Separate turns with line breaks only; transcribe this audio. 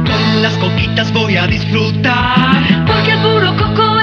Con las coquitas voy a disfrutar,
porque el puro coco